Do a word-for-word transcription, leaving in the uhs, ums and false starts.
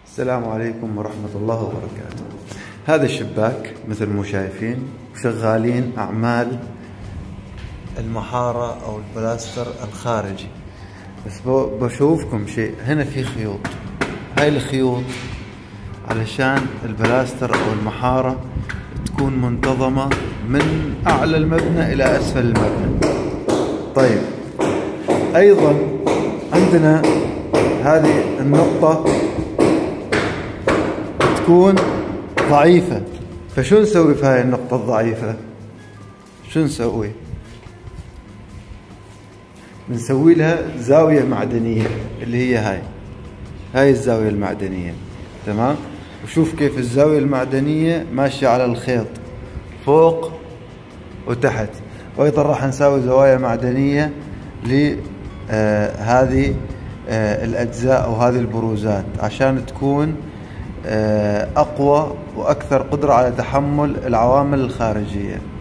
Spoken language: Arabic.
السلام عليكم ورحمة الله وبركاته. هذا الشباك مثل ما شايفين شغالين أعمال المحارة أو البلاستر الخارجي، بس بشوفكم شيء. هنا في خيوط، هاي الخيوط علشان البلاستر أو المحارة تكون منتظمة من أعلى المبنى إلى أسفل المبنى. طيب أيضا عندنا هذه النقطة تكون ضعيفة، فشو نسوي في هاي النقطة الضعيفة؟ شو نسوي؟ بنسوي لها زاوية معدنية اللي هي هاي هاي الزاوية المعدنية. تمام؟ وشوف كيف الزاوية المعدنية ماشية على الخيط فوق وتحت. وأيضا راح نسوي زوايا معدنية لهذه الأجزاء أو هذه البروزات عشان تكون أقوى وأكثر قدرة على تحمل العوامل الخارجية.